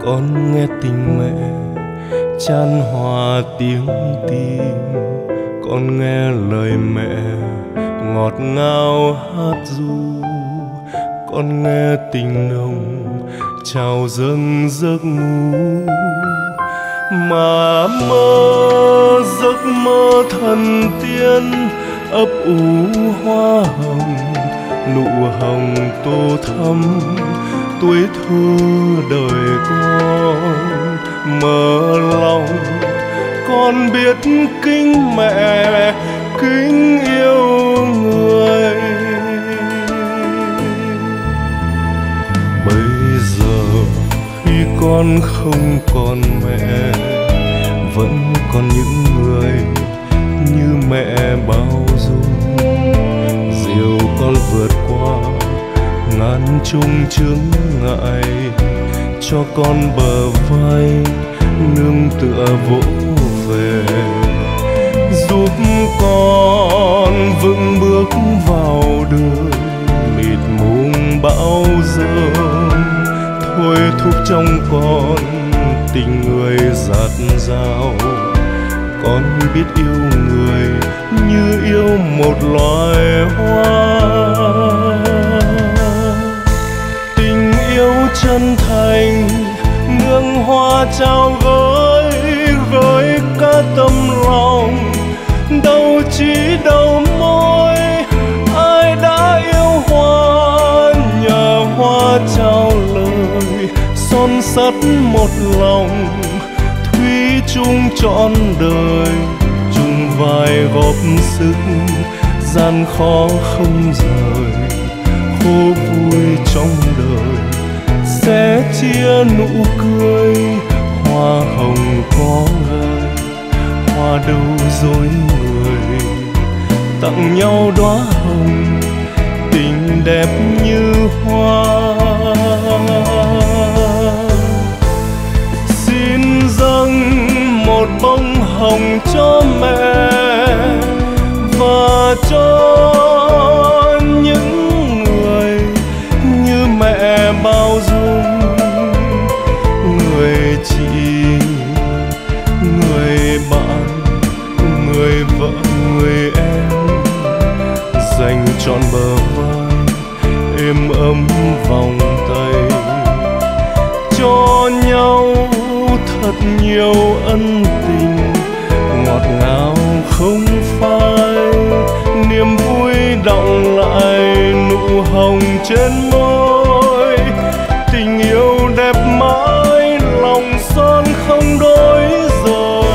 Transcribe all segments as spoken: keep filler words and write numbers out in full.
con nghe tình mẹ chan hòa tiếng tim, con nghe lời mẹ ngọt ngào hát ru, con nghe tình nồng trào dâng giấc ngủ. Mà mơ giấc mơ thần tiên ấp ủ hoa hồng, nụ hồng tô thắm tuổi thơ đời con. Mở lòng con biết kính mẹ kính yêu người. Bây giờ khi con không còn mẹ, vẫn còn những người như mẹ bao dung, dìu con vượt qua ngàn chung chướng ngại, cho con bờ vai nương tựa vỗ về, giúp con vững bước vào đời mịt mùng bão giông, thôi thúc trong con tình người dạt dào. Con biết yêu người như yêu một loài hoa, tình yêu chân thành nương hoa trao gửi gửi cả tâm lòng. Đâu chỉ đầu môi ai đã yêu hoa, nhờ hoa trao lời son sắt một lòng. Thủy chung trọn đời chung vai góp sức, gian khó không rời, khổ vui trong đời sẽ chia nụ cười. Hoa hồng có gai, hoa đâu dối người, tặng nhau đóa hồng tình đẹp như hoa. Xin dâng một bông hồng cho mẹ và cho những người như mẹ bao dung, người chị, người bạn, người vợ, người em, dành trọn bờ vai êm ấm vòng tay, cho nhau thật nhiều ân tình ngọt ngào không phai. Niềm vui đọng lại nụ hồng trên môi, tình yêu đẹp mãi lòng son không đổi rồi.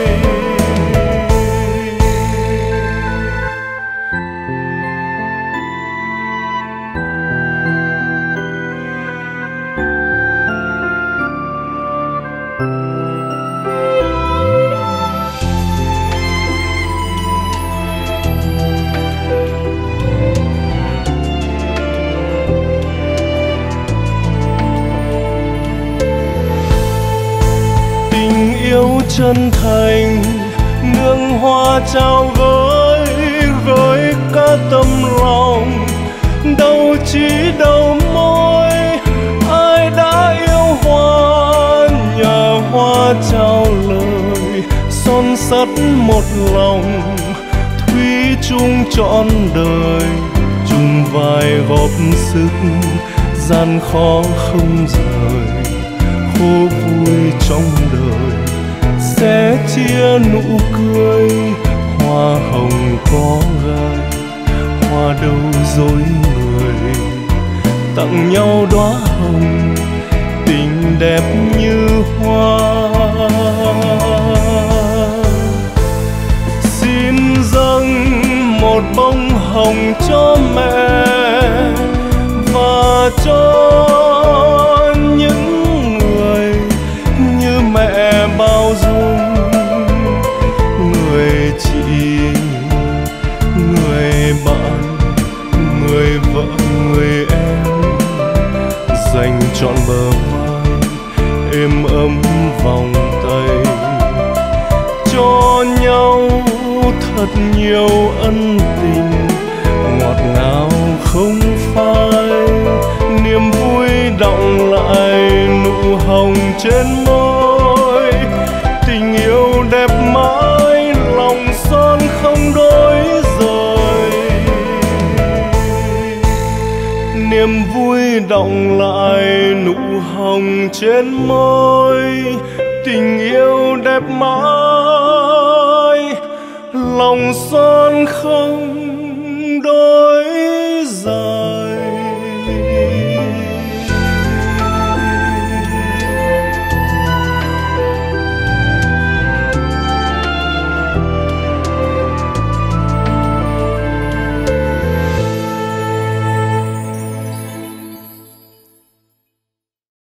Chân thành nương hoa trao gửi gửi cả tâm lòng. Đâu chỉ đầu môi ai đã yêu hoa, nhờ hoa trao lời son sắt một lòng. Thủy chung trọn đời chung vai góp sức, gian khó không rời, khổ vui trong đời sẽ chia nụ cười. Hoa hồng có gai, hoa đâu dối người, tặng nhau đóa hồng tình đẹp như hoa. Xin dâng một bông hồng cho mẹ và cho những người như mẹ bao dung, người chị, người bạn, người vợ, người em, dành trọn bờ vai êm ấm vòng tay, cho nhau thật nhiều ân tình ngọt ngào không phai. Niềm vui đọng lại nụ hồng trên môi. Tình yêu đẹp mãi, lòng son không đổi rời. Niềm vui đọng lại nụ hồng trên môi. Tình yêu đẹp mãi, lòng son không